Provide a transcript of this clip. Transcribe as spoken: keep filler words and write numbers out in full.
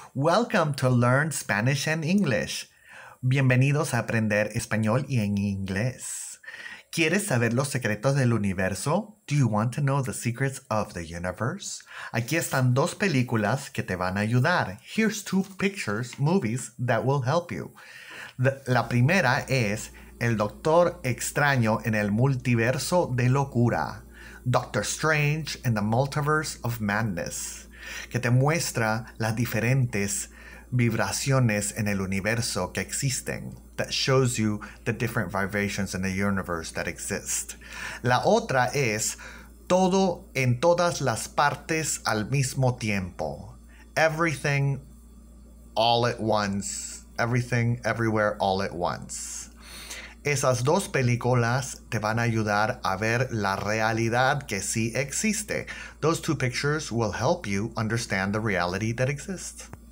Welcome to Learn Spanish and English. Bienvenidos a aprender español y en inglés. ¿Quieres saber los secretos del universo? Do you want to know the secrets of the universe? Aquí están dos películas que te van a ayudar. Here's two pictures, movies that will help you. The- la primera es El Doctor Extraño en el Multiverso de Locura. Doctor Strange in the Multiverse of Madness, que te muestra las diferentes vibraciones en el universo que existen. That shows you the different vibrations in the universe that exist. La otra es Todo en todas las partes al mismo tiempo. Everything all at once. Everything everywhere all at once. Esas dos películas te van a ayudar a ver la realidad que sí existe. Those two pictures will help you understand the reality that exists.